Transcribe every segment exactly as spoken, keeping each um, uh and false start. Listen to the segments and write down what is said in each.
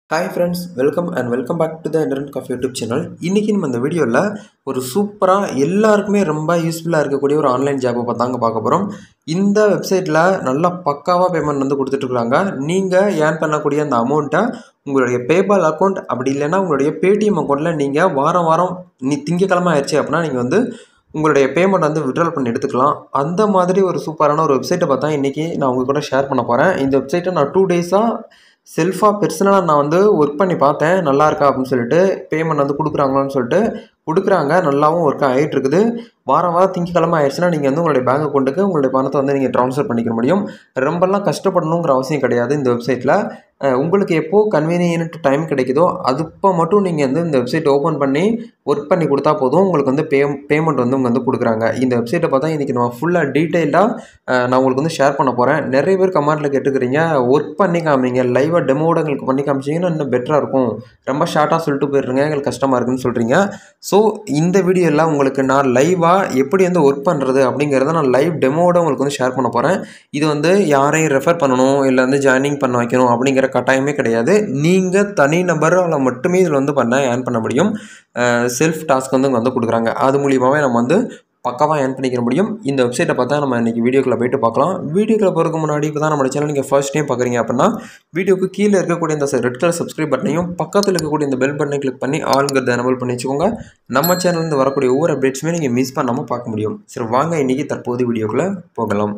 Hi friends, welcome and welcome back to the Internet Cafe YouTube channel. இன்னைக்கு நம்ம இந்த வீடியோவில் ஒரு சூப்பராக எல்லாருக்குமே ரொம்ப யூஸ்ஃபுல்லாக இருக்கக்கூடிய ஒரு ஆன்லைன் ஜாப்பை பார்த்தாங்க பார்க்க போகிறோம். இந்த வெப்சைட்டில் நல்லா பக்காவாக பேமெண்ட் வந்து கொடுத்துட்ருக்காங்க. நீங்கள் ஏர்ன் பண்ணக்கூடிய அந்த அமௌண்ட்டை உங்களுடைய பேபால் அக்கௌண்ட் அப்படி இல்லைன்னா உங்களுடைய பேடிஎம் அக்கௌண்ட்டில் நீங்கள் வாரம் வாரம் நீ திங்கக்கிழமை ஆயிடுச்சு அப்படின்னா நீங்கள் வந்து உங்களுடைய பேமெண்ட் வந்து விட்ரால் பண்ணி எடுத்துக்கலாம். அந்த மாதிரி ஒரு சூப்பரான ஒரு வெப்சைட்டை பார்த்தா இன்றைக்கி நான் உங்கள் கூட ஷேர் பண்ண போகிறேன். இந்த வெப்சைட்டை நான் டூ டேஸாக செல்ஃபாக பெர்சனலாக நான் வந்து ஒர்க் பண்ணி பார்த்தேன். நல்லா இருக்கா அப்படின்னு சொல்லிட்டு பேமெண்ட் வந்து கொடுக்குறாங்களான்னு சொல்லிட்டு கொடுக்குறாங்க. நல்லாவும் ஒர்க் ஆகிட்டு இருக்குது. வாரம் வாரம் திங்கக்கிழமை ஆயிடுச்சுன்னா நீங்கள் வந்து உங்களுடைய பேங்க் அக்கௌண்ட்டுக்கு உங்களுடைய பணத்தை வந்து நீங்கள் ட்ரான்ஸ்ஃபர் பண்ணிக்க முடியும். ரொம்பலாம் கஷ்டப்படணுங்கிற அவசியம் கிடையாது. இந்த வெப்சைட்டில் உங்களுக்கு எப்போது கன்வீனியன்ட் டைம் கிடைக்குதோ அதுப்போ மட்டும் நீங்கள் வந்து இந்த வெப்சைட் ஓப்பன் பண்ணி ஒர்க் பண்ணி கொடுத்தா போதும். உங்களுக்கு வந்து பே பேமெண்ட் வந்து உங்க வந்து கொடுக்குறாங்க. இந்த வெப்சைட்டை பார்த்தா இன்றைக்கி நம்ம ஃபுல்லாக டீட்டெயிலாக நான் உங்களுக்கு வந்து ஷேர் பண்ண போகிறேன். நிறைய பேர் கமெண்ட்டில் கேட்டுக்கிறீங்க, ஒர்க் பண்ணி காமிங்க, லைவாக டெமோட எங்களுக்கு பண்ணி காமிச்சிங்கன்னா இன்னும் பெட்டராக இருக்கும், ரொம்ப ஷார்ட்டாக சொல்லிட்டு போயிடுறீங்க, எங்களுக்கு கஷ்டமாக இருக்குன்னு சொல்கிறீங்க. ஸோ இந்த வீடியோவில் உங்களுக்கு நான் லைவாக எப்படி வந்து ஒர்க் பண்ணுறது அப்படிங்கிறத நான் லைவ் டெமோட உங்களுக்கு வந்து ஷேர் பண்ண போகிறேன். இது வந்து யாரையும் ரெஃபர் பண்ணணும் இல்லை வந்து ஜாயினிங் பண்ண வைக்கணும் அப்படிங்கிற கட்டாயமே கிடையாது. நீங்கள் தனிநபரால் மட்டுமே இதில் வந்து பண்ண ஏர்ன் பண்ண முடியும். செல்ஃப் டாஸ்க் வந்து வந்து கொடுக்குறாங்க. அது மூலியமாகவே நம்ம வந்து பக்காவாக ஏர்ன் பண்ணிக்க முடியும். இந்த வெப்சைட்டை பார்த்தா நம்ம இன்றைக்கி வீடியோக்குள்ளே போய்ட்டு பார்க்கலாம். வீடியோக்குள்ளே போகிறதுக்கு முன்னாடி இப்போ தான் நம்ம சேனல் நீங்கள் ஃபர்ஸ்ட் டைம் பார்க்குறீங்க அப்படின்னா வீடியோக்கு கீழே இருக்கக்கூடிய இந்த ரெட் கலர் சப்ஸ்கிரைப் பட்டனையும் பக்கத்தில் இருக்கக்கூடிய இந்த பெல் பட்டனை கிளிக் பண்ணி ஆளுங்கிறத எனபிள் பண்ணி வச்சுக்கோங்க. நம்ம சேனல்லேருந்து வரக்கூடிய ஒவ்வொரு அப்டேட்ஸுமே நீங்கள் மிஸ் பண்ணாமல் பார்க்க முடியும். சரி வாங்க இன்றைக்கி தற்போது வீடியோக்குள்ளே போகலாம்.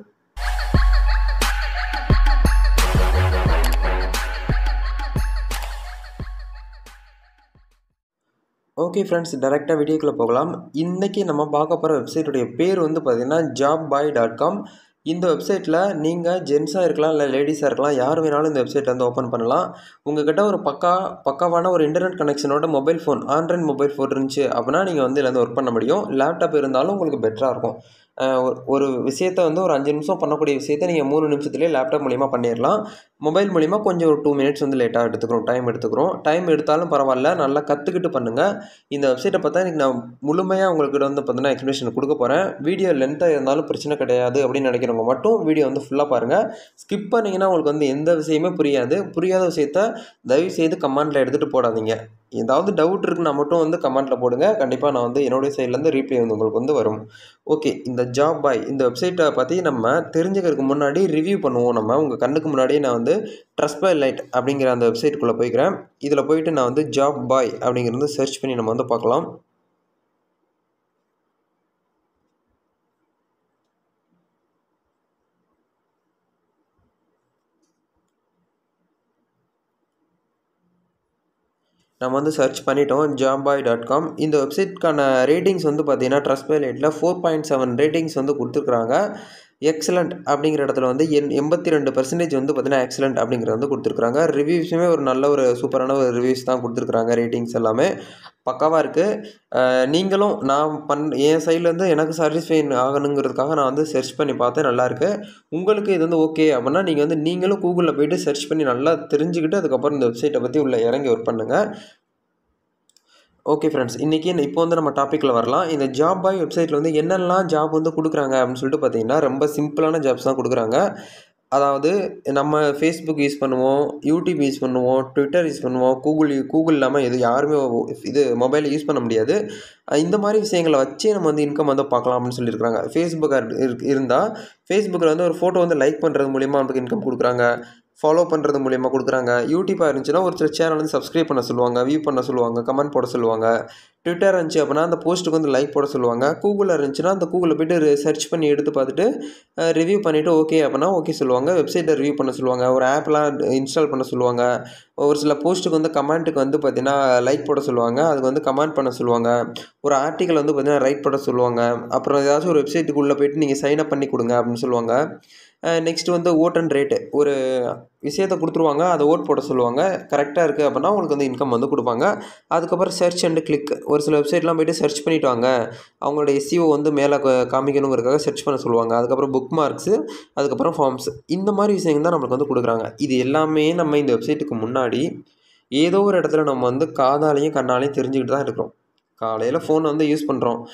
ஓகே ஃப்ரெண்ட்ஸ், டேரெக்டாக வீடியோக்குள்ளே போகலாம். இன்றைக்கி நம்ம பார்க்க போகிற வெப்சைட்டுடைய பேர் வந்து பார்த்திங்கன்னா ஜாப் பாய் டாட் காம். இந்த வெப்சைட்டில் நீங்கள் ஜென்ஸாக இருக்கலாம் இல்லை லேடிஸாக இருக்கலாம், யார் வேணாலும் இந்த வெப்சைட் வந்து ஓப்பன் பண்ணலாம். உங்கள்கிட்ட ஒரு பக்கா பக்காவான ஒரு இன்டர்நெட் கனெக்ஷனோட mobile phone android mobile phone இருந்துச்சு அப்படின்னா நீங்கள் வந்து இதில் வந்து ஒர்க் பண்ண முடியும். லேப்டாப் இருந்தாலும் உங்களுக்கு பெட்டராக இருக்கும். ஒரு விஷயத்தை வந்து ஒரு அஞ்சு நிமிஷம் பண்ணக்கூடிய விஷயத்தை நீங்கள் மூணு நிமிஷத்துலேயே லேப்டாப் மூலிமா பண்ணிடலாம். மொபைல் மூலிமா கொஞ்சம் ஒரு டூ மினிட்ஸ் வந்து லேட்டாக எடுத்துக்கிறோம், டைம் எடுத்துக்கிறோம். டைம் எடுத்தாலும் பரவாயில்ல, நல்லா கற்றுக்கிட்டு பண்ணுங்கள். இந்த வெப்சைட்டை பார்த்தா இன்றைக்கி நான் முழுமையாக உங்களுக்கு வந்து பார்த்தீங்கன்னா எக்ஸ்ப்ளனேஷன் கொடுக்க போகிறேன். வீடியோ லென்த்தாக இருந்தாலும் பிரச்சனை கிடையாது அப்படின்னு நினைக்கிறவங்க மட்டும் வீடியோ வந்து ஃபுல்லாக பாருங்கள். ஸ்கிப் பண்ணிங்கன்னா உங்களுக்கு வந்து எந்த விஷயமே புரியாது. புரியாத விஷயத்த தயவு செய்து கமெண்ட்டில் எடுத்துகிட்டு போடாதீங்க. ஏதாவது டவுட் இருக்குன்னா மட்டும் வந்து கமெண்ட்டில் போடுங்க. கண்டிப்பாக நான் வந்து என்னுடைய சைட்லேருந்து ரீப்ளை வந்து உங்களுக்கு வந்து வரும். ஓகே, இந்த ஜாப் பாய் இந்த வெப்சைட்டை பற்றி நம்ம தெரிஞ்சுக்கிறதுக்கு முன்னாடி ரிவ்யூ பண்ணுவோம். நம்ம உங்கள் கண்ணுக்கு முன்னாடியே நான் வந்து ட்ரஸ்ட்பைலைட் அப்படிங்கிற அந்த வெப்சைட்டுக்குள்ளே போய்க்கிறேன். இதில் போயிட்டு நான் வந்து ஜாப் பாய் அப்படிங்கிறது சர்ச் பண்ணி நம்ம வந்து பார்க்கலாம். நம்ம வந்து சர்ச் பண்ணிட்டோம் ஜாப் பாய் டாட் காம். இந்த வெப்சைட்கான ரேட்டிங்ஸ் வந்து பார்த்தீங்கன்னா ட்ரஸ்ட்பைலைட்டில் ஃபோர் பாயிண்ட் செவன் ரேட்டிங்ஸ் வந்து கொடுத்துருக்குறாங்க. எக்ஸலண்ட் அப்படிங்கிற இடத்துல வந்து எண் எண்பத்தி ரெண்டு பர்சன்டேஜ் வந்து பார்த்தீங்கன்னா எக்ஸலண்ட் அப்படிங்கிறத வந்து கொடுத்துருக்குறாங்க. ரிவ்யூஸுமே ஒரு நல்ல ஒரு சூப்பரான ஒரு ரிவ்யூஸ் தான் கொடுத்துருக்குறாங்க. ரேட்டிங்ஸ் எல்லாமே பக்காவாக இருக்குது. நீங்களும் நான் பண் என் சைட்லேருந்து எனக்கு சாட்டிஸ்ஃபை ஆகணுங்கிறதுக்காக நான் வந்து சர்ச் பண்ணி பார்த்தேன். நல்லாயிருக்கு. உங்களுக்கு இது வந்து ஓகே அப்படின்னா நீங்கள் வந்து நீங்களும் கூகுளில் போய்ட்டு சர்ச் பண்ணி நல்லா தெரிஞ்சுக்கிட்டு அதுக்கப்புறம் இந்த வெப்சைட்டை பற்றி உள்ள இறங்கி ஒர்க் பண்ணுங்கள். ஓகே ஃப்ரெண்ட்ஸ், இன்றைக்கி இப்போ வந்து நம்ம டாப்பிக்கில் வரலாம். இந்த ஜாப் பாய் வெப்சைட்டில் வந்து என்னெல்லாம் ஜாப் வந்து கொடுக்குறாங்க அப்படின்னு சொல்லிட்டு பார்த்தீங்கன்னா ரொம்ப சிம்பிளான ஜாப்ஸ் தான் கொடுக்குறாங்க. அதாவது நம்ம ஃபேஸ்புக் யூஸ் பண்ணுவோம், யூடியூப் யூஸ் பண்ணுவோம், ட்விட்டர் யூஸ் பண்ணுவோம், கூகுள் கூகுள் இல்லாமல் எது யாருமே இது மொபைல் யூஸ் பண்ண முடியாது. இந்த மாதிரி விஷயங்களை வச்சு நம்ம வந்து இன்கம் வந்து பார்க்கலாம் அப்படின்னு சொல்லியிருக்கிறாங்க. ஃபேஸ்புக்காக இருந்தால் ஃபேஸ்புக்கில் வந்து ஒரு ஃபோட்டோ வந்து லைக் பண்ணுறது மூலிமா நமக்கு இன்கம் கொடுக்குறாங்க, ஃபாலோ பண்ணுறது மூலிமா கொடுக்குறாங்க. யூடியூப்பாக இருந்துச்சுன்னா ஒரு சில சேனல் வந்து சப்ஸ்கிரைப் பண்ண சொல்லுவாங்க, வியூ பண்ண சொல்லுவாங்க, கமெண்ட் போட சொல்லுவாங்க. ட்விட்டர் இருந்துச்சு அப்படின்னா அந்த போஸ்ட்டுக்கு வந்து லைக் போட சொல்லுவாங்க. கூகுளில் இருந்துச்சுன்னா அந்த கூகுளில் போய்ட்டு சர்ச் பண்ணி எடுத்து பார்த்துட்டு ரிவ்யூ பண்ணிவிட்டு ஓகே அப்படின்னா ஓகே சொல்லுவாங்க. வெப்சைட்டை ரிவ்யூ பண்ண சொல்லுவாங்க, ஒரு ஆப்லாம் இன்ஸ்டால் பண்ண சொல்லுவாங்க. ஒரு சில போஸ்ட்டுக்கு வந்து கமெண்ட்டுக்கு வந்து பார்த்திங்கன்னா லைக் போட சொல்லுவாங்க, அதுக்கு வந்து கமெண்ட் பண்ண சொல்லுவாங்க. ஒரு ஆர்டிக்கல் வந்து பார்த்திங்கன்னா ரைட் பண்ண சொல்லுவாங்க. அப்புறம் ஏதாச்சும் ஒரு வெப்சைட்டுக்குள்ளே போய்ட்டு நீங்கள் சைன் அப் பண்ணி கொடுங்க அப்படின்னு சொல்லுவாங்க. நெக்ஸ்ட்டு வந்து ஓட் அண்ட் ரேட்டு ஒரு விஷயத்தை கொடுத்துருவாங்க, அதை ஓட் போட சொல்லுவாங்க. கரெக்டாக இருக்குது அப்படின்னா உங்களுக்கு வந்து இன்கம் வந்து கொடுப்பாங்க. அதுக்கப்புறம் சர்ச் அண்டு கிளிக் ஒரு சில வெப்சைட்லாம் போய்ட்டு சர்ச் பண்ணிவிட்டு வாங்க, அவங்களோட எஸ்இஓ வந்து மேலே காமிக்கணுங்கிறதுக்காக சர்ச் பண்ண சொல்லுவாங்க. அதுக்கப்புறம் புக் மார்க்ஸு, அதுக்கப்புறம் ஃபார்ம்ஸ், இந்த மாதிரி விஷயங்கள் தான் நம்மளுக்கு வந்து கொடுக்குறாங்க. இது எல்லாமே நம்ம இந்த வெப்சைட்டுக்கு முன்னாடி ஏதோ ஒரு இடத்துல நம்ம வந்து காதாலையும் கண்ணாலையும் தெரிஞ்சுக்கிட்டு தான் இருக்கிறோம். காலையில் ஃபோன் வந்து யூஸ் பண்ணுறோம்,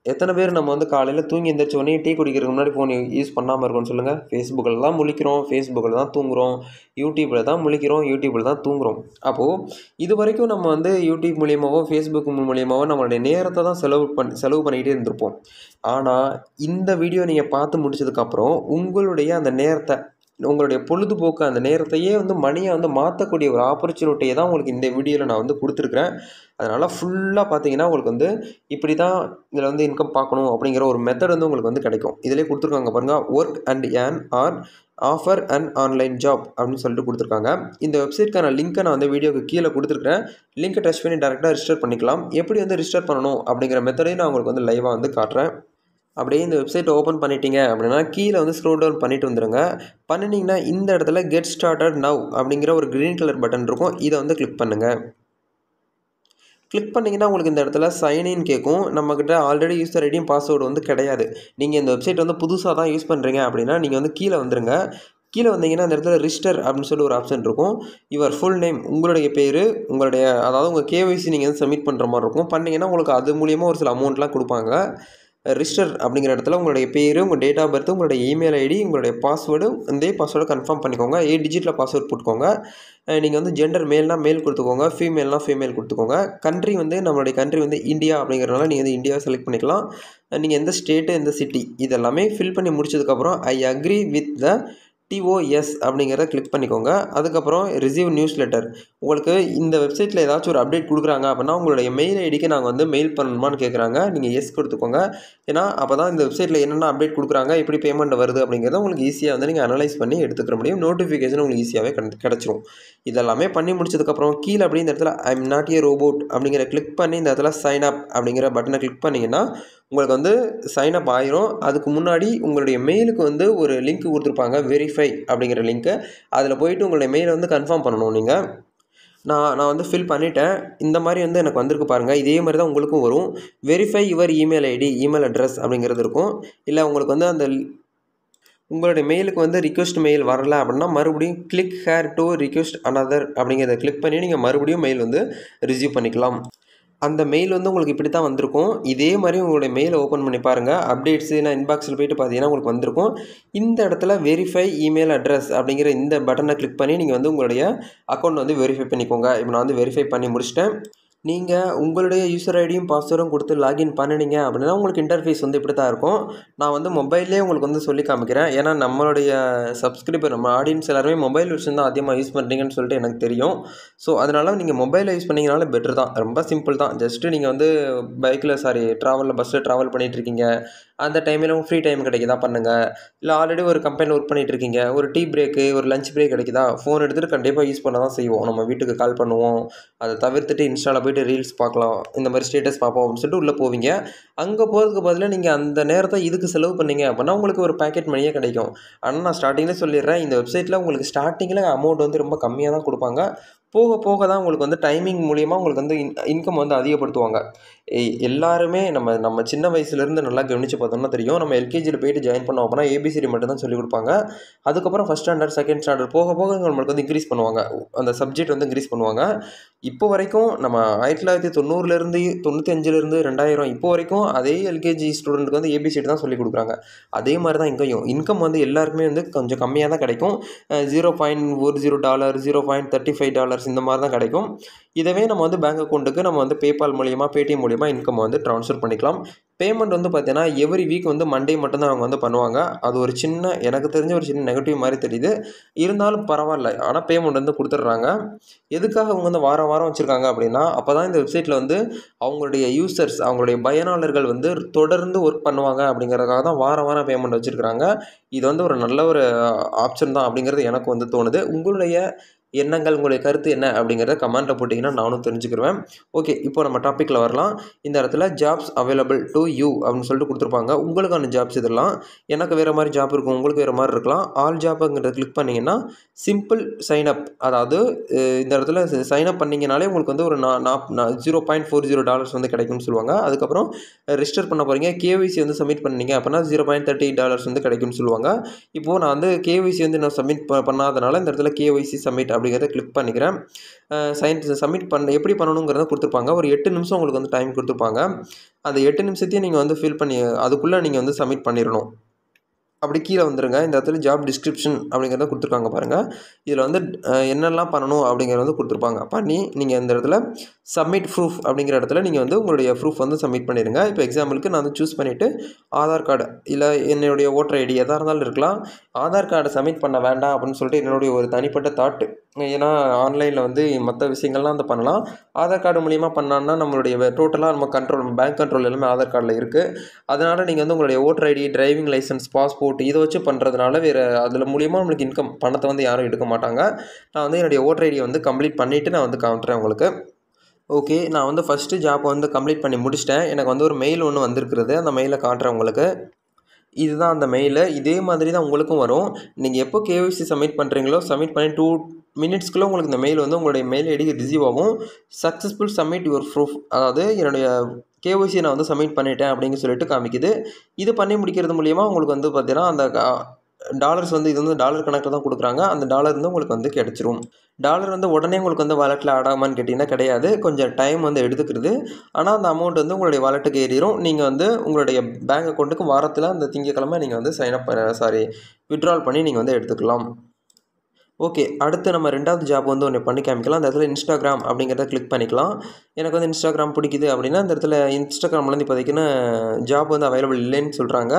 எத்தனை பேர் நம்ம வந்து காலையில் தூங்கி எந்திரிச்ச உடனே டீ குடிக்கிறதுக்கு முன்னாடி ஃபோன் யூஸ் பண்ணாமல் இருக்கோம்னு சொல்லுங்கள். ஃபேஸ்புக்கில் தான் முழிக்கிறோம், ஃபேஸ்புக்கில் தான் தூங்குகிறோம், யூடியூப்பில் தான் முழிக்கிறோம், யூடியூப்பில் தான் தூங்குகிறோம். அப்போது இது வரைக்கும் நம்ம வந்து யூடியூப் மூலியமாகவோ ஃபேஸ்புக் மூலியமாகவோ நம்மளுடைய நேரத்தை தான் செலவு பண் செலவு பண்ணிக்கிட்டே இருந்திருப்போம். ஆனால் இந்த வீடியோ நீங்கள் பார்த்து முடிச்சதுக்கப்புறம் உங்களுடைய அந்த நேரத்தை, உங்களுடைய பொழுதுபோக்கு அந்த நேரத்தையே வந்து மணியை வந்து மாற்றக்கூடிய ஒரு ஆப்பர்ச்சுனிட்டியை தான் உங்களுக்கு இந்த வீடியோவில் நான் வந்து கொடுத்துருக்குறேன். அதனால் ஃபுல்லாக பார்த்தீங்கன்னா உங்களுக்கு வந்து இப்படி தான் இதில் வந்து இன்கம் பார்க்கணும் அப்படிங்கிற ஒரு மெத்தட் வந்து உங்களுக்கு வந்து கிடைக்கும். இதிலே கொடுத்துருக்காங்க பாருங்கள், work and earn or offer and online job அப்படின்னு சொல்லிட்டு கொடுத்துருக்காங்க. இந்த வெப்சைட்க்கான லிங்க்கை நான் வந்து வீடியோக்கு கீழே கொடுத்துருக்குறேன். லிங்க்கை டச் பண்ணி டேரெக்டாக ரிஜிஸ்டர் பண்ணிக்கலாம். எப்படி வந்து ரிஜிஸ்டர் பண்ணணும் அப்படிங்கிற மெத்தடையும் நான் உங்களுக்கு வந்து லைவாக வந்து காட்டுறேன். அப்படியே இந்த வெப்சைட் ஓப்பன் பண்ணிட்டீங்க அப்படின்னா கீழே வந்து ஸ்க்ரோல் டவுன் பண்ணிட்டு வந்துடுங்க. பண்ணினீங்கன்னா இந்த இடத்துல கெட் ஸ்டார்டட் நவ் அப்படிங்கிற ஒரு க்ரீன் கலர் பட்டன் இருக்கும். இதை வந்து கிளிக் பண்ணுங்கள். கிளிக் பண்ணிங்கன்னா உங்களுக்கு இந்த இடத்துல சைன்இன் கேட்கும். நம்மக்கிட்ட ஆல்ரெடி யூசர் ஐடியும் பாஸ்வேர்டு வந்து கிடையாது. நீங்கள் இந்த வெப்சைட் வந்து புதுசாக தான் யூஸ் பண்ணுறீங்க அப்படின்னா நீங்கள் வந்து கீழே வந்துடுங்க. கீழே வந்தீங்கன்னா அந்த இடத்துல ரிஜிஸ்டர் அப்படின்னு சொல்லி ஒரு ஆப்ஷன் இருக்கும். யுவர் ஃபுல் நேம், உங்களுடைய பேர், உங்களுடைய அதாவது உங்கள் கேஒய்சி நீங்கள் வந்து சப்மிட் பண்ணுற மாதிரி இருக்கும். பண்ணிங்கன்னா உங்களுக்கு அது மூலியமாக ஒரு சில அமௌண்ட்லாம் கொடுப்பாங்க. ரிஜிஸ்டர் அப்படிங்கிற இடத்துல உங்களுடைய பேர், உங்கள் டேட் ஆஃப் பர்த், உங்களுடைய இமெயில் ஐடி, உங்களுடைய பாஸ்வேர்டு, இந்த பாஸ்வேர்டை கன்ஃபார்ம் பண்ணிக்கோங்க. எயிட் டிஜிட்டில் பாஸ்வேர்ட் போட்டுக்கோங்க. நீங்கள் வந்து ஜெண்டர் மேல்னால் மேல் கொடுத்துக்கோங்க, ஃபீமேல்னால் ஃபீமேல் கொடுத்துக்கோங்க. கண்ட்ரி வந்து நம்மளுடைய கண்ட்ரி வந்து இந்தியா அப்படிங்கிறதுனால நீங்கள் வந்து இந்தியாவை செலக்ட் பண்ணிக்கலாம். நீங்கள் எந்த ஸ்டேட்டு, எந்த சிட்டி இதெல்லாமே ஃபில் பண்ணி முடிச்சதுக்கப்புறம் I agree with the TOS அப்படிங்கிறத கிளிக் பண்ணிக்கோங்க. அதுக்கப்புறம் ரிசீவ் நியூஸ் லெட்டர். உங்களுக்கு இந்த வெப்சைட்டில் ஏதாச்சும் ஒரு அப்டேட் கொடுக்குறாங்க அப்படின்னா உங்களுடைய மெயில் ஐடிக்கு நாங்கள் வந்து மெயில் பண்ணணுமான்னு கேட்குறாங்க. நீங்கள் எஸ் கொடுத்துக்கோங்க. ஏன்னா அப்போ தான் இந்த வெப்சைட்டில் என்னென்ன அப்டேட் கொடுக்குறாங்க, எப்படி பேமெண்ட் வருது அப்படிங்கிறத உங்களுக்கு ஈஸியாக வந்து நீங்கள் அனலைஸ் பண்ணி எடுத்துக்கிற முடியும். நோட்டிஃபிகேஷன் உங்களுக்கு ஈஸியாகவே கிடச்சிரும். இதெல்லாமே பண்ணி முடிச்சதுக்கப்புறம் கீழே அப்படி இந்த இடத்துல I am not a robot அப்படிங்கிற கிளிக் பண்ணி இந்த இடத்துல சைன் அப் அப்படிங்கிற பட்டனை கிளிக் பண்ணிங்கன்னா உங்களுக்கு வந்து சைன் அப் ஆயிரும். அதுக்கு முன்னாடி உங்களுடைய மெயிலுக்கு வந்து ஒரு லிங்க் கொடுத்துருப்பாங்க, வெரிஃபை அப்படிங்கிற லிங்க்கு. அதில் போயிட்டு உங்களுடைய மெயிலை வந்து கன்ஃபார்ம் பண்ணணும். நீங்கள் நான் நான் வந்து ஃபில் பண்ணிட்டேன். இந்த மாதிரி வந்து எனக்கு வந்திருக்கு பாருங்கள். இதே மாதிரி தான் உங்களுக்கும் வரும். Verify your email ID, email address அப்படிங்கிறது இருக்கும். இல்லை உங்களுக்கு வந்து அந்த உங்களுடைய மெயிலுக்கு வந்து ரிக்வெஸ்ட் மெயில் வரல அப்படின்னா மறுபடியும் click here to request another அப்படிங்கிறத கிளிக் பண்ணி நீங்கள் மறுபடியும் மெயில் வந்து ரிசீவ் பண்ணிக்கலாம். அந்த மெயில் வந்து உங்களுக்கு இப்படி தான் வந்திருக்கும். இதே மாதிரி உங்களுடைய மெயிலை ஓப்பன் பண்ணி பாருங்கள். அப்டேட்ஸு நான் இன்பாக்ஸில் போய்ட்டு பார்த்தீங்கன்னா உங்களுக்கு வந்திருக்கும். இந்த இடத்துல வெரிஃபை இமெயில் அட்ரஸ் அப்படிங்கிற இந்த பட்டனை கிளிக் பண்ணி நீங்கள் வந்து உங்களுடைய அக்கௌண்ட் வந்து வெரிஃபை பண்ணிக்கோங்க. இப்போ நான் வந்து வெரிஃபை பண்ணி முடிச்சிட்டேன். நீங்கள் உங்களுடைய யூசர் ஐடியும் பாஸ்வேர்டும் கொடுத்து லாகின் பண்ணினீங்க அப்படின்னா உங்களுக்கு இன்டர்ஃபேஸ் வந்து இப்படி தான் இருக்கும். நான் வந்து மொபைல்லே உங்களுக்கு வந்து சொல்லி காமிக்கிறேன். ஏன்னா நம்மளுடைய சப்ஸ்கிரைபர், நம்ம ஆடியன்ஸ் எல்லாருமே மொபைல் வெர்ஷன் தான் அதிகமாக யூஸ் பண்ணுறீங்கன்னு சொல்லிட்டு எனக்கு தெரியும். ஸோ அதனால் நீங்கள் மொபைலில் யூஸ் பண்ணிங்கனால பெட்டர் தான். ரொம்ப சிம்பிள் தான். ஜஸ்ட்டு நீங்கள் வந்து பைக்கில் சாரி ட்ராவலில் பஸ்ஸில் ட்ராவல் பண்ணிகிட்ருக்கீங்க. அந்த டைமில் உங்கள் ஃப்ரீ டைம் கிடைக்குதா பண்ணுங்கள். இல்லை ஆல்ரெடி ஒரு கம்பெனியில் ஒர்க் பண்ணிகிட்ருக்கீங்க, ஒரு டீ பிரேக்கு, ஒரு லஞ்ச் பிரேக் கிடைக்குதா, ஃபோன் எடுத்துகிட்டு கண்டிப்பாக யூஸ் பண்ண தான் செய்வோம். நம்ம வீட்டுக்கு கால் பண்ணுவோம். அதை தவிர்த்துட்டு இன்ஸ்டாவில் போய்ட்டு ரீல்ஸ் பார்க்கலாம், இந்த மாதிரி ஸ்டேட்டஸ் பார்ப்போம் அப்படின்னு சொல்லிட்டு உள்ளே போவீங்க. அங்கே போகிறதுக்கு பதிலாக நீங்கள் அந்த நேரத்தை இதுக்கு செலவு பண்ணீங்க அப்படின்னா உங்களுக்கு ஒரு பேக்கெட் மணியே கிடைக்கும். ஆனால் நான் ஸ்டார்டிங்கில் சொல்லிடுறேன், இந்த வெப்சைட்டில் உங்களுக்கு ஸ்டார்டிங்கில் அமௌண்ட் வந்து ரொம்ப கம்மியாக தான் கொடுப்பாங்க. போக போக தான் உங்களுக்கு வந்து டைமிங் மூலிமா உங்களுக்கு வந்து இன் இன்கம் வந்து அதிகப்படுத்துவாங்க. எல்லாருமே நம்ம நம்ம சின்ன வயசுலேருந்து நல்லா கவனித்து பார்த்தோம்னா தெரியும். நம்ம எல்கேஜியில் போய்ட்டு ஜாயின் பண்ணோம் அப்படின்னா ஏபிசிடி மட்டும் தான் சொல்லிக் கொடுப்பாங்க. அதுக்கப்புறம் ஃபஸ்ட் ஸ்டாண்டர்ட், செகண்ட் ஸ்டாண்டர்ட் போக போக நம்மளுக்கு வந்து இன்க்ரீஸ் பண்ணுவாங்க. அந்த சப்ஜெக்ட் வந்து இன்க்ரீஸ் பண்ணுவாங்க. இப்போ வரைக்கும் நம்ம ஆயிரத்தி தொள்ளாயிரத்தி தொண்ணூறுலேருந்து தொண்ணூற்றி அஞ்சுலேருந்து ரெண்டாயிரம் இப்போ வரைக்கும் அதே எல்கேஜி ஸ்டூடெண்ட்டுக்கு வந்து ஏபிசிடி தான் சொல்லிக் கொடுக்குறாங்க. அதே மாதிரி தான் இங்கேயும் இன்கம் வந்து எல்லாருக்குமே வந்து கொஞ்சம் கம்மியாக தான் கிடைக்கும். ஜீரோ பாயிண்ட் ஒரு zero dollar zero point thirty five dollars இந்த மாதிரி தான் கிடைக்கும். இதவே நம்ம வந்து பேங்க் அக்கௌண்ட்டுக்கு நம்ம வந்து பேபால் மூலியமா, பேடிஎம் மூலியமா இன்கம் வந்து ட்ரான்ஸ்ஃபர் பண்ணிக்கலாம். பேமெண்ட் வந்து பார்த்தீங்கன்னா எவ்ரி வீக் வந்து மண்டே மட்டும்தான் அவங்க வந்து பண்ணுவாங்க. அது ஒரு சின்ன, எனக்கு தெரிஞ்ச ஒரு சின்ன நெகட்டிவ் மாதிரி தெரியுது. இருந்தாலும் பரவாயில்ல. ஆனால் பேமெண்ட் வந்து கொடுத்துட்றாங்க. எதுக்காக அவங்க வந்து வாரம் வாரம் வச்சுருக்காங்க அப்படின்னா, அப்போ தான் இந்த வெப்சைட்டில் வந்து அவங்களுடைய யூசர்ஸ், அவங்களுடைய பயனாளர்கள் வந்து தொடர்ந்து ஒர்க் பண்ணுவாங்க அப்படிங்கிறதுக்காக தான் வாரம் வாரம் பேமெண்ட் வச்சுருக்காங்க. இது வந்து ஒரு நல்ல ஒரு ஆப்ஷன் தான் அப்படிங்கிறது எனக்கு வந்து தோணுது. உங்களுடைய எண்ணங்கள், உங்களுடைய கருத்து என்ன அப்படிங்கிறத கமெண்ட்டில் போட்டிங்கன்னா நானும் தெரிஞ்சுக்கிடுவேன். ஓகே, இப்போ நம்ம டாப்பிக்கில் வரலாம். இந்த இடத்துல ஜாப்ஸ் அவைலபிள் டு யூ அப்படின்னு சொல்லிட்டு கொடுத்துருப்பாங்க. உங்களுக்கான ஜாப்ஸ் இதெல்லாம். எனக்கு வேறு மாதிரி ஜாப் இருக்கும், உங்களுக்கு வேறு மாதிரி இருக்கலாம். ஆல் ஜாப்புங்கிறத கிளிக் பண்ணிங்கன்னா சிம்பிள் சைன்அப், அதாவது இந்த இடத்துல சைன்அப் பண்ணிங்கனாலே உங்களுக்கு வந்து ஒரு நா zero point four zero dollars வந்து கிடைக்கும்னு சொல்லுவாங்க. அதுக்கப்புறம் ரிஜிஸ்டர் பண்ண போகிறீங்க, கேஒய்சி வந்து சப்மிட் பண்ணீங்க அப்படின்னா ஜீரோ பாயிண்ட் தேர்ட்டி டாலர்ஸ் வந்து கிடைக்கும்னு சொல்லுவாங்க. இப்போது நான் வந்து கேஒய்சி வந்து நான் சப்மிட் பண்ணாதனால இந்த இடத்துல கேஒய்சி சப்மிட் அப்படிங்கிறத கிளிக் பண்ணிக்கிறேன். சைன் சப்மிட் பண்ண எப்படி பண்ணணுங்கிறத கொடுத்துருப்பாங்க. ஒரு எட்டு நிமிஷம் உங்களுக்கு வந்து டைம் கொடுத்துருப்பாங்க. அந்த எட்டு நிமிஷத்தையும் நீங்கள் வந்து ஃபில் பண்ணி அதுக்குள்ளே நீங்கள் வந்து சப்மிட் பண்ணிடணும். அப்படி கீழே வந்துருங்க. இந்த இடத்துல ஜாப் டிஸ்கிரிப்ஷன் அப்படிங்கிறத கொடுத்துருக்காங்க பாருங்கள். இதில் வந்து என்னெல்லாம் பண்ணணும் அப்படிங்கிறத வந்து கொடுத்துருப்பாங்க. பண்ணி நீங்கள் இந்த இடத்துல சப்மிட் ப்ரூஃப் அப்படிங்கிற இடத்துல நீங்கள் வந்து உங்களுடைய ப்ரூஃப் வந்து சப்மிட் பண்ணிடுங்க. இப்போ எக்ஸாம்பிளுக்கு நான் வந்து சூஸ் பண்ணிவிட்டு ஆதார் கார்டு இல்லை என்னுடைய ஓட்டர் ஐடி எதாக இருந்தாலும் இருக்கலாம். ஆதார் கார்டை சப்மிட் பண்ண வேண்டாம் அப்படின்னு சொல்லிட்டு என்னுடைய ஒரு தனிப்பட்ட தாட்டு. ஏன்னா ஆன்லைனில் வந்து மற்ற விஷயங்கள்லாம் வந்து பண்ணலாம். ஆதார் கார்டு மூலிமா பண்ணான்னா நம்மளுடைய டோட்டலாக நம்ம கண்ட்ரோல் பேங்க் கண்ட்ரோல் எல்லாமே ஆதார் கார்டில் இருக்குது. அதனால் நீங்கள் வந்து உங்களுடைய voter ID, driving licence, passport இதை வச்சு பண்ணுறதுனால வேறு அதில் மூலியமாக நம்மளுக்கு இன்கம் பணத்தை வந்து யாரும் எடுக்க மாட்டாங்க. நான் வந்து என்னுடைய ஓட்டர் ஐடியை வந்து கம்ப்ளீட் பண்ணிவிட்டு நான் வந்து காமிக்கிறேன் உங்களுக்கு. ஓகே, நான் வந்து ஃபஸ்ட்டு ஜாப் வந்து கம்ப்ளீட் பண்ணி முடிச்சிட்டேன். எனக்கு வந்து ஒரு மெயில் ஒன்று வந்திருக்கிறது. அந்த மெயிலை காட்டுறேன் உங்களுக்கு. இதுதான் அந்த மெயிலு. இதே மாதிரி தான் உங்களுக்கும் வரும். நீங்கள் எப்போ கேஒய்சி சப்மிட் பண்ணுறீங்களோ சப்மிட் பண்ணி டூ மினிட்ஸ்க்குள்ளே உங்களுக்கு இந்த மெயில் வந்து உங்களுடைய மெயில் ஐடிக்கு ரிசீவ் ஆகும். சக்ஸஸ்ஃபுல் சப்மிட் யுவர் ப்ரூஃப், அதாவது என்னுடைய கேஒய்சி நான் வந்து சப்மிட் பண்ணிட்டேன் அப்படின்னு சொல்லிட்டு காமிக்குது. இது பண்ணி முடிக்கிறது மூலிமா உங்களுக்கு வந்து பார்த்தீங்கன்னா அந்த டாலர்ஸ் வந்து இது வந்து டாலர் கணக்கில் தான் கொடுக்குறாங்க. அந்த டாலர் வந்து உங்களுக்கு வந்து கிடச்சிரும். டாலர் வந்து உடனே உங்களுக்கு வந்து வாலெட்டில் ஆட் ஆகுமான்னு கேட்டிங்கன்னா கிடையாது. கொஞ்சம் டைம் வந்து எடுத்துக்கிறது. ஆனால் அந்த அமௌண்ட் வந்து உங்களுடைய வாலெட்டுக்கு ஏறிடும். நீங்கள் வந்து உங்களுடைய பேங்க் அக்கௌண்ட்டுக்கு வாரத்தில் அந்த திங்கக்கிழமை நீங்கள் வந்து சைன் அப் சாரி வித்ட்ரால் பண்ணி நீங்கள் வந்து எடுத்துக்கலாம். ஓகே, அடுத்து நம்ம ரெண்டாவது ஜாப் வந்து ஒன்று பண்ணி காமிக்கலாம். அந்த இடத்துல இன்ஸ்டாகிராம் அப்படிங்கிறத கிளிக் பண்ணிக்கலாம். எனக்கு வந்து இன்ஸ்டாகிராம் பிடிக்குது அப்படின்னா இந்த இடத்துல இன்ஸ்டாகிராம்லேருந்து இப்போதைக்குன்னு ஜாப் வந்து அவைலபிள் இல்லைன்னு சொல்கிறாங்க.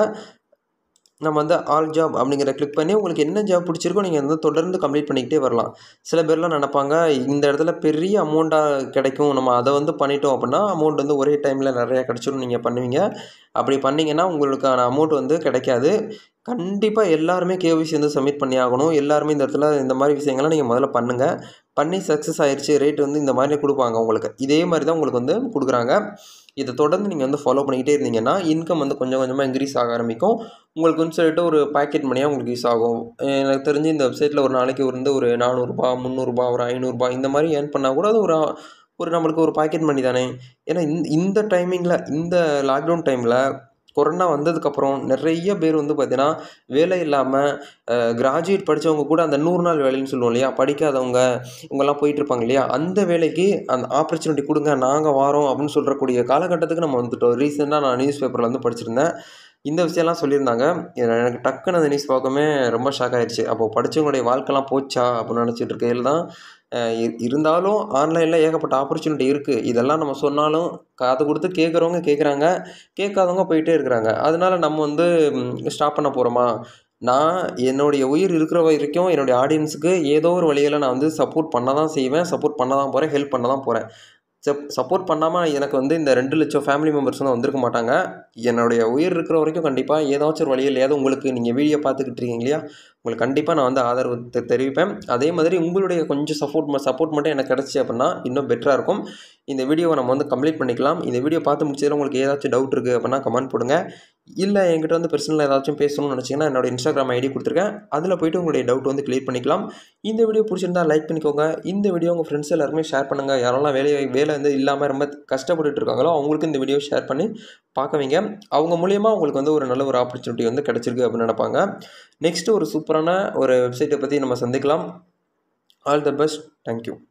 நம்ம வந்து ஆல் ஜாப் அப்படிங்கிற கிளிக் பண்ணி உங்களுக்கு என்ன ஜாப் பிடிச்சிருக்கோ நீங்கள் வந்து தொடர்ந்து கம்ப்ளீட் பண்ணிக்கிட்டே வரலாம். சில பேர்லாம் நினைப்பாங்க இந்த இடத்துல பெரிய அமௌண்ட்டாக கிடைக்கும், நம்ம அதை வந்து பண்ணிட்டோம் அப்படின்னா அமௌண்ட் வந்து ஒரே டைமில் நிறையா கிடச்சிடும் நீங்கள் பண்ணுவீங்க. அப்படி பண்ணிங்கன்னா உங்களுக்கான அமௌண்ட் வந்து கிடைக்காது. கண்டிப்பாக எல்லாருமே கேஒய்சி வந்து சப்மிட் பண்ணி ஆகணும். எல்லாருமே இந்த இடத்துல இந்த மாதிரி விஷயங்கள்லாம் நீங்கள் முதல்ல பண்ணுங்கள். பண்ணி சக்ஸஸ் ஆயிடுச்சு, ரேட் வந்து இந்த மாதிரி கொடுப்பாங்க உங்களுக்கு. இதே மாதிரி தான் உங்களுக்கு வந்து கொடுக்குறாங்க. இதை தொடர்ந்து நீங்கள் வந்து ஃபாலோ பண்ணிக்கிட்டே இருந்தீங்கன்னா இன்கம் வந்து கொஞ்சம் கொஞ்சமாக இன்க்ரீஸ் ஆக ஆரம்பிக்கும். உங்களுக்கு வந்து சொல்லிட்டு ஒரு பாக்கெட் மணியாக உங்களுக்கு யூஸ் ஆகும். எனக்கு தெரிஞ்சு இந்த வெப்சைட்டில் ஒரு நாளைக்கு வந்து ஒரு நானூறுரூபா, முந்நூறுரூபா, ஒரு ஐநூறுரூபா இந்த மாதிரி ஏர்ன் பண்ணால் கூட அது ஒரு ஒரு நம்மளுக்கு ஒரு பாக்கெட் மணி தானே. ஏன்னா இந்த இந்த டைமிங்கில் இந்த லாக்டவுன் டைமில் கொரோனா வந்ததுக்கப்புறம் நிறைய பேர் வந்து பார்த்தீங்கன்னா வேலை இல்லாமல் கிராஜுவேட் படித்தவங்க கூட அந்த நூறு நாள் வேலைன்னு சொல்லுவோம் இல்லையா, படிக்காதவங்க இவங்கெல்லாம் போயிட்டுருப்பாங்க இல்லையா, அந்த வேலைக்கு அந்த ஆப்பர்ச்சுனிட்டி கொடுங்க நாங்கள் வாரோம் அப்படின்னு சொல்கிறக்கூடிய காலகட்டத்துக்கு நம்ம வந்துட்டோம். ரீசெண்டாக நான் நியூஸ் பேப்பரில் வந்து படிச்சிருந்தேன். இந்த விஷயம்லாம் சொல்லியிருந்தாங்க. எனக்கு டக்குன்னு அந்த நியூஸ் பார்க்கவே ரொம்ப ஷாக் ஆகிடுச்சு. அப்போது படித்தவங்களுடைய வாழ்க்கைலாம் போச்சா அப்படின்னு நினச்சிட்டு இருக்கையில் தான் இருந்தாலும் ஆன்லைனில் ஏகப்பட்ட ஆப்பர்ச்சுனிட்டி இருக்குது. இதெல்லாம் நம்ம சொன்னாலும் காது கொடுத்து கேட்குறவங்க கேட்குறாங்க, கேட்காதவங்க போயிட்டே இருக்கிறாங்க. அதனால நம்ம வந்து ஸ்டாப் பண்ண போகிறோமா? நான் என்னுடைய உயிர் இருக்கிற வரைக்கும் என்னுடைய ஆடியன்ஸுக்கு ஏதோ ஒரு வழியில் நான் வந்து சப்போர்ட் பண்ண தான் செய்வேன், சப்போர்ட் பண்ண தான் போகிறேன், ஹெல்ப் பண்ண தான் போகிறேன். சப் சப்போர்ட் பண்ணாமல் எனக்கு வந்து இந்த ரெண்டு லட்சம் ஃபேமிலி மெம்பர்ஸ் வந்து வந்திருக்க மாட்டாங்க. என்னுடைய உயிர் இருக்கிற வரைக்கும் கண்டிப்பாக ஏதாச்சும் ஒரு வழியில் ஏதோ உங்களுக்கு நீங்கள் வீடியோ பார்த்துக்கிட்டு இருக்கீங்க இல்லையா, உங்களுக்கு கண்டிப்பாக நான் வந்து ஆதரவு தெ தெரிவிப்பேன். அதே மாதிரி உங்களுடைய கொஞ்சம் சப்போர்ட் சப்போர்ட் மட்டும் எனக்கு கிடச்சி அப்படின்னா இன்னும் பெட்டராக இருக்கும். இந்த வீடியோவை நம்ம வந்து கம்ப்ளீட் பண்ணிக்கலாம். இந்த வீடியோ பார்த்து முடிச்சதில் உங்களுக்கு ஏதாச்சும் டவுட் இருக்குது அப்படின்னா கமெண்ட் போடுங்க. இல்லை என்கிட்ட வந்து பர்சனலாக ஏதாச்சும் பேசணும்னு நினச்சிங்கன்னா என்னோடய இன்ஸ்டாகிராம் ஐடி கொடுத்துருக்கேன். அதில் போய்ட்டு உங்களுடைய டவுட் வந்து கிளியர் பண்ணிக்கலாம். இந்த வீடியோ பிடிச்சிருந்தா லைக் பண்ணிக்கோங்க. இந்த வீடியோ உங்கள் ஃப்ரெண்ட்ஸ் எல்லாருமே ஷேர் பண்ணுங்கள். யாரெல்லாம் வேலை வேலை வந்து இல்லாமல் ரொம்ப கஷ்டப்பட்டுட்டு இருக்காங்களோ அவங்களுக்கு இந்த வீடியோ ஷேர் பண்ணி பார்க்க வைங்க. அவங்க மூலியமாக உங்களுக்கு வந்து ஒரு நல்ல ஒரு ஆப்பர்ச்சுனிட்டி வந்து கிடச்சிருக்கு அப்படின்னு நினைப்பாங்க. நெக்ஸ்ட்டு ஒரு சூப்பரான ஒரு வெப்சைட்டை பற்றி நம்ம சந்திக்கலாம். All the best. தேங்க்யூ.